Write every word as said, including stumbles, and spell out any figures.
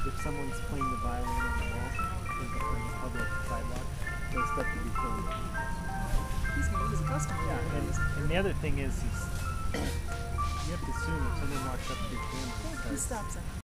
if someone's playing the violin on the wall in the, in the public sidewalk, they expect to be filmed. He's new, he's a customer. Yeah, and, and the other thing is, is you have to assume if someone walks up to your camera and He starts stops him.